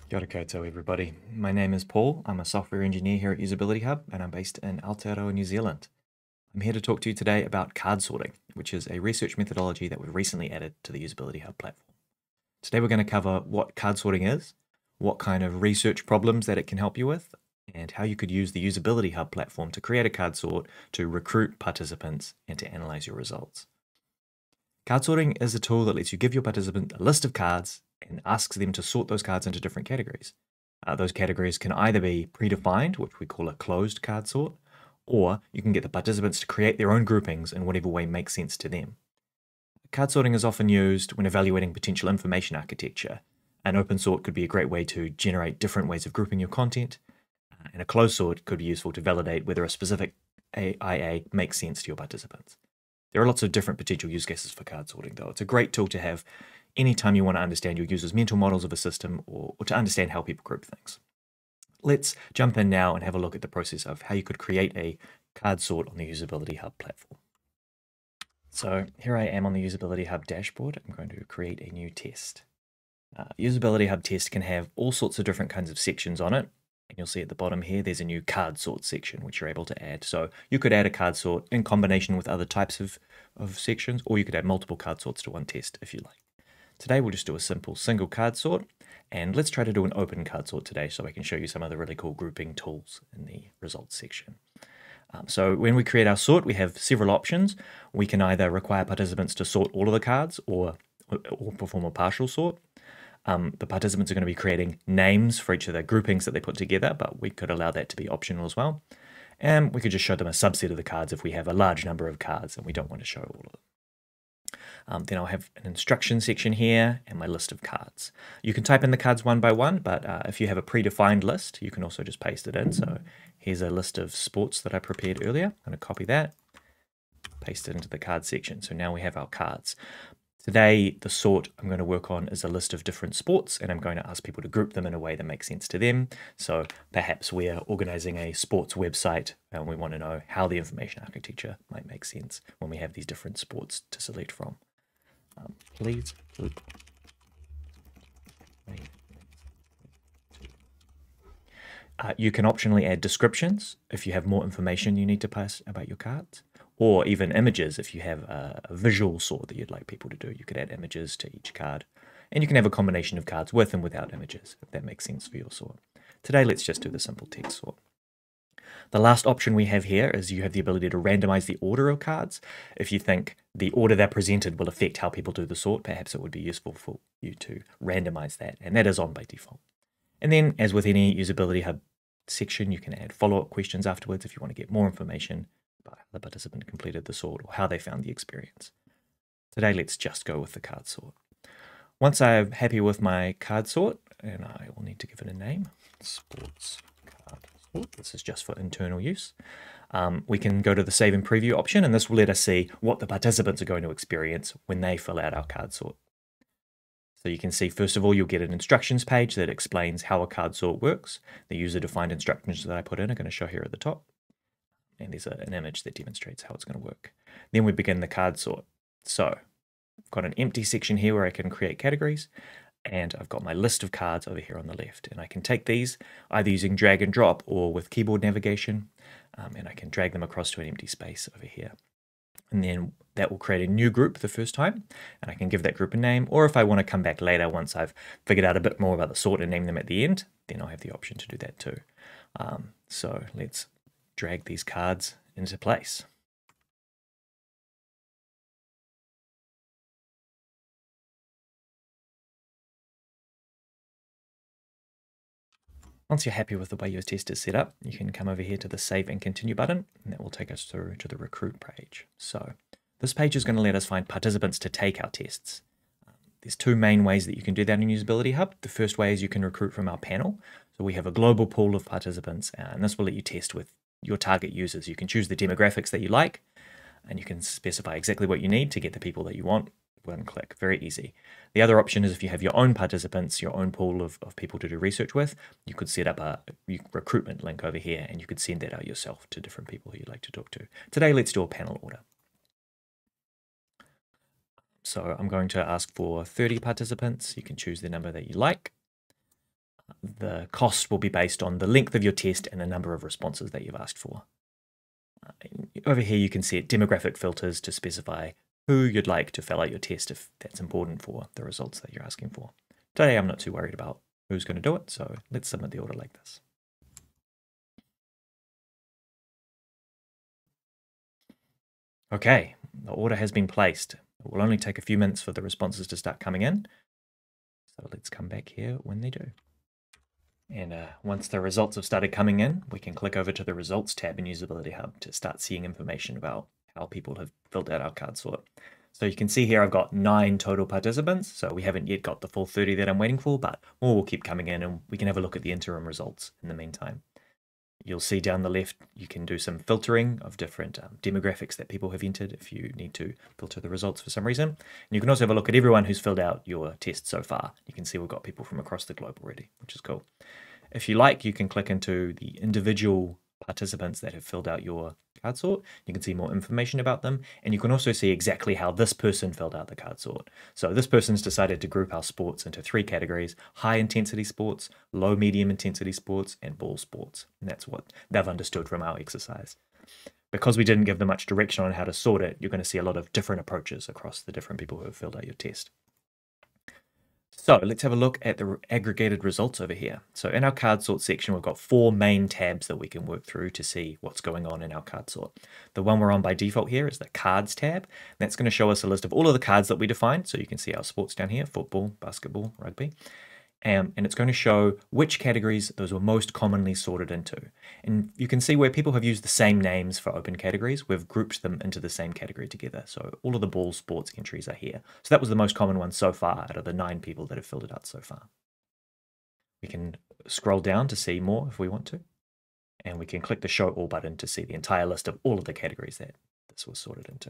Kia ora koutou, everybody. My name is Paul. I'm a software engineer here at UsabilityHub, and I'm based in Aotearoa, New Zealand. I'm here to talk to you today about card sorting, which is a research methodology that we've recently added to the UsabilityHub platform. Today we're going to cover what card sorting is, what kind of research problems that it can help you with, and how you could use the UsabilityHub platform to create a card sort to recruit participants and to analyze your results. Card sorting is a tool that lets you give your participant a list of cards and asks them to sort those cards into different categories. Those categories can either be predefined, which we call a closed card sort, or you can get the participants to create their own groupings in whatever way makes sense to them. Card sorting is often used when evaluating potential information architecture. An open sort could be a great way to generate different ways of grouping your content, and a closed sort could be useful to validate whether a specific IA makes sense to your participants. There are lots of different potential use cases for card sorting, though. It's a great tool to have anytime you want to understand your users' mental models of a system or to understand how people group things. Let's jump in now and have a look at the process of how you could create a card sort on the UsabilityHub platform. So here I am on the UsabilityHub dashboard. I'm going to create a new test. UsabilityHub test can have all sorts of different kinds of sections on it. And you'll see at the bottom here, there's a new card sort section, which you're able to add. So you could add a card sort in combination with other types of sections, or you could add multiple card sorts to one test if you like. Today, we'll just do a simple single card sort. And let's try to do an open card sort today so I can show you some of the really cool grouping tools in the results section. So when we create our sort, we have several options. We can either require participants to sort all of the cards or perform a partial sort. The participants are going to be creating names for each of the groupings that they put together, but we could allow that to be optional as well. And we could just show them a subset of the cards if we have a large number of cards and we don't want to show all of them. Then I'll have an instruction section here and my list of cards. You can type in the cards one by one, but if you have a predefined list, you can also just paste it in. So here's a list of sports that I prepared earlier. I'm going to copy that, paste it into the card section. So now we have our cards. Today, the sort I'm going to work on is a list of different sports, and I'm going to ask people to group them in a way that makes sense to them. So perhaps we're organizing a sports website, and we want to know how the information architecture might make sense when we have these different sports to select from. Please group. You can optionally add descriptions if you have more information you need to pass about your cards, or even images if you have a visual sort that you'd like people to do. You could add images to each card, and you can have a combination of cards with and without images, if that makes sense for your sort. Today, let's just do the simple text sort. The last option we have here is you have the ability to randomize the order of cards. If you think the order they're presented will affect how people do the sort, perhaps it would be useful for you to randomize that, and that is on by default. And then, as with any UsabilityHub section, you can add follow-up questions afterwards if you want to get more information about how the participant completed the sort or how they found the experience. Today, let's just go with the card sort. Once I'm happy with my card sort, and I will need to give it a name, sports card sort. This is just for internal use. We can go to the save and preview option, and this will let us see what the participants are going to experience when they fill out our card sort. So you can see, first of all, you'll get an instructions page that explains how a card sort works. The user-defined instructions that I put in are going to show here at the top. And there's an image that demonstrates how it's going to work. Then we begin the card sort. So I've got an empty section here where I can create categories. And I've got my list of cards over here on the left. And I can take these either using drag and drop or with keyboard navigation. And I can drag them across to an empty space over here. And then that will create a new group the first time, and I can give that group a name, or if I want to come back later once I've figured out a bit more about the sort and name them at the end, then I'll have the option to do that too. So let's drag these cards into place. Once you're happy with the way your test is set up, you can come over here to the Save and Continue button, and that will take us through to the Recruit page. So this page is going to let us find participants to take our tests. There's two main ways that you can do that in UsabilityHub. The first way is you can recruit from our panel. So we have a global pool of participants, and this will let you test with your target users. You can choose the demographics that you like, and you can specify exactly what you need to get the people that you want. One click, very easy. The other option is if you have your own participants, your own pool of people to do research with, you could set up a recruitment link over here and you could send that out yourself to different people who you'd like to talk to. Today, let's do a panel order. So I'm going to ask for 30 participants. You can choose the number that you like. the cost will be based on the length of your test and the number of responses that you've asked for. Over here, you can set demographic filters to specify who you'd like to fill out your test if that's important for the results that you're asking for. Today, I'm not too worried about who's going to do it, so let's submit the order like this. Okay, the order has been placed. It will only take a few minutes for the responses to start coming in. So let's come back here when they do. And once the results have started coming in, we can click over to the Results tab in UsabilityHub to start seeing information about how people have filled out our card sort. So you can see here I've got 9 total participants, so we haven't yet got the full 30 that I'm waiting for, but more will keep coming in and we can have a look at the interim results in the meantime. You'll see down the left, you can do some filtering of different demographics that people have entered if you need to filter the results for some reason. And you can also have a look at everyone who's filled out your test so far. You can see we've got people from across the globe already, which is cool. If you like, you can click into the individual participants that have filled out your card sort. You can see more information about them, and you can also see exactly how this person filled out the card sort. So this person's decided to group our sports into 3 categories: high intensity sports, low medium intensity sports, and ball sports. And that's what they've understood from our exercise. Because we didn't give them much direction on how to sort it, you're going to see a lot of different approaches across the different people who have filled out your test. So let's have a look at the aggregated results over here. So in our card sort section, we've got 4 main tabs that we can work through to see what's going on in our card sort. The one we're on by default here is the Cards tab. That's going to show us a list of all of the cards that we defined. So you can see our sports down here: football, basketball, rugby. And it's going to show which categories those were most commonly sorted into. And you can see where people have used the same names for open categories, we've grouped them into the same category together. So all of the ball sports entries are here. So that was the most common one so far out of the 9 people that have filled it out so far. We can scroll down to see more if we want to. And we can click the Show All button to see the entire list of all of the categories that this was sorted into.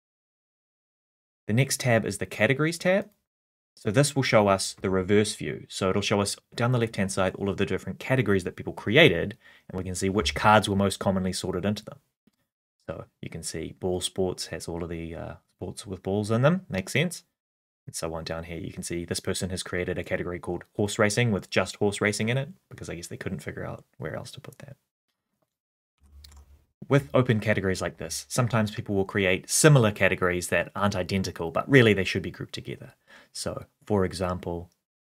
The next tab is the Categories tab. So this will show us the reverse view. So it'll show us down the left-hand side all of the different categories that people created, and we can see which cards were most commonly sorted into them. So you can see ball sports has all of the sports with balls in them, makes sense. And so on down here, you can see this person has created a category called horse racing with just horse racing in it, because I guess they couldn't figure out where else to put that. With open categories like this, sometimes people will create similar categories that aren't identical, but really they should be grouped together. So, for example,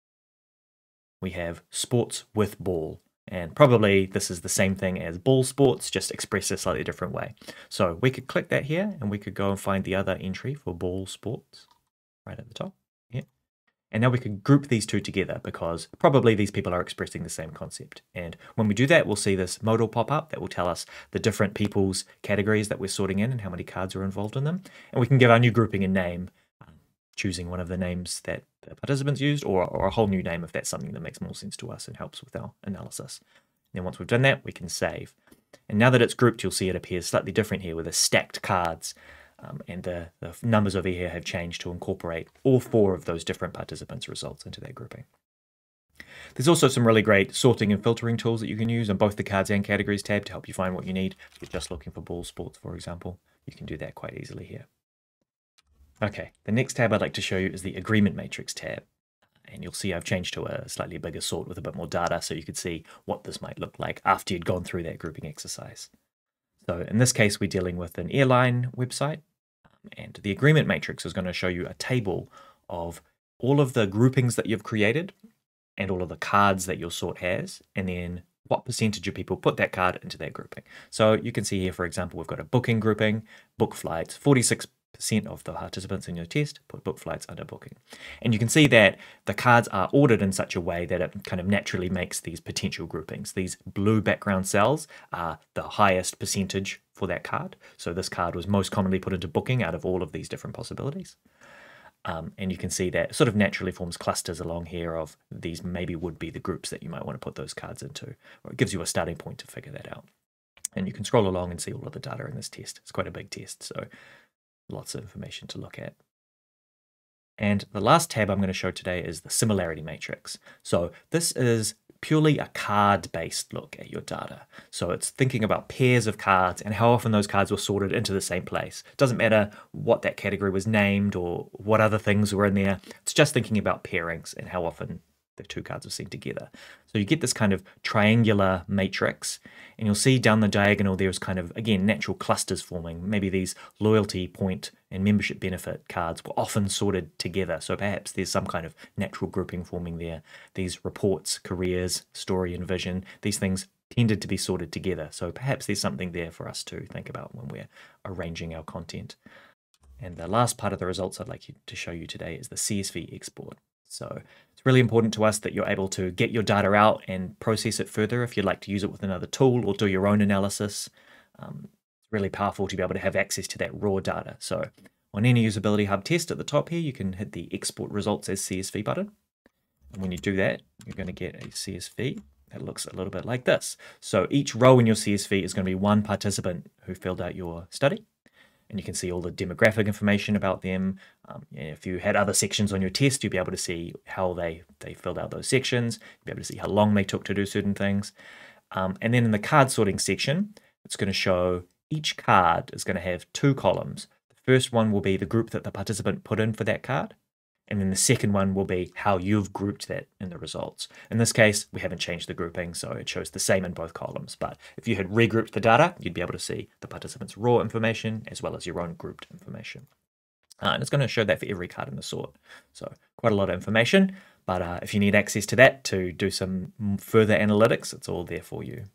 we have sports with ball, and probably this is the same thing as ball sports, just expressed a slightly different way. So we could click that here, and we could go and find the other entry for ball sports right at the top. Yeah. And now we can group these two together because probably these people are expressing the same concept. And when we do that, we'll see this modal pop up that will tell us the different people's categories that we're sorting in and how many cards are involved in them. And we can give our new grouping a name, choosing one of the names that the participants used, or a whole new name if that's something that makes more sense to us and helps with our analysis. And then once we've done that, we can save. And now that it's grouped, you'll see it appears slightly different here with the stacked cards. And the numbers over here have changed to incorporate all 4 of those different participants' results into that grouping. There's also some really great sorting and filtering tools that you can use on both the Cards and Categories tab to help you find what you need. If you're just looking for ball sports, for example, you can do that quite easily here. Okay, the next tab I'd like to show you is the Agreement Matrix tab. And you'll see I've changed to a slightly bigger sort with a bit more data so you could see what this might look like after you'd gone through that grouping exercise. So in this case, we're dealing with an airline website. And the agreement matrix is going to show you a table of all of the groupings that you've created and all of the cards that your sort has, and then what percentage of people put that card into that grouping. So you can see here, for example, we've got a booking grouping, book flights, 46% of the participants in your test put book flights under booking. And you can see that the cards are ordered in such a way that it kind of naturally makes these potential groupings. These blue background cells are the highest percentage for that card. So this card was most commonly put into booking out of all of these different possibilities. And you can see that it sort of naturally forms clusters along here of these maybe would be the groups that you might want to put those cards into, or it gives you a starting point to figure that out. And you can scroll along and see all of the data in this test. It's quite a big test, so lots of information to look at. And the last tab I'm going to show today is the similarity matrix. So this is purely a card-based look at your data. So it's thinking about pairs of cards and how often those cards were sorted into the same place. It doesn't matter what that category was named or what other things were in there. It's just thinking about pairings and how often the two cards are seen together. So you get this kind of triangular matrix, and you'll see down the diagonal there's kind of, again, natural clusters forming. Maybe these loyalty point and membership benefit cards were often sorted together. So perhaps there's some kind of natural grouping forming there. These reports, careers, story, and vision, these things tended to be sorted together. So perhaps there's something there for us to think about when we're arranging our content. And the last part of the results I'd like to show you today is the CSV export. So it's really important to us that you're able to get your data out and process it further if you'd like to use it with another tool or do your own analysis. It's really powerful to be able to have access to that raw data. So on any UsabilityHub test at the top here, you can hit the Export Results as CSV button. And when you do that, you're going to get a CSV that looks a little bit like this. So each row in your CSV is going to be one participant who filled out your study. And you can see all the demographic information about them. If you had other sections on your test, you'd be able to see how they filled out those sections. You'd be able to see how long they took to do certain things. And then in the card sorting section, it's going to show each card is going to have two columns. The first one will be the group that the participant put in for that card. And then the second one will be how you've grouped that in the results. In this case, we haven't changed the grouping, so it shows the same in both columns. But if you had regrouped the data, you'd be able to see the participants' raw information as well as your own grouped information. And it's going to show that for every card in the sort. So quite a lot of information, but if you need access to that to do some further analytics, it's all there for you.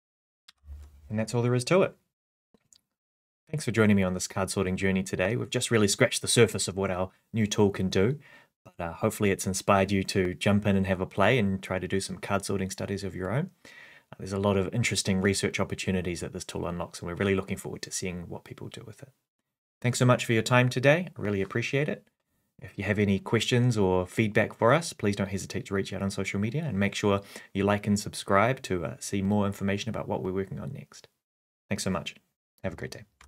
And that's all there is to it. Thanks for joining me on this card sorting journey today. We've just really scratched the surface of what our new tool can do, but hopefully it's inspired you to jump in and have a play and try to do some card sorting studies of your own. There's a lot of interesting research opportunities that this tool unlocks, and we're really looking forward to seeing what people do with it. Thanks so much for your time today. I really appreciate it. If you have any questions or feedback for us, please don't hesitate to reach out on social media, and make sure you like and subscribe to see more information about what we're working on next. Thanks so much. Have a great day.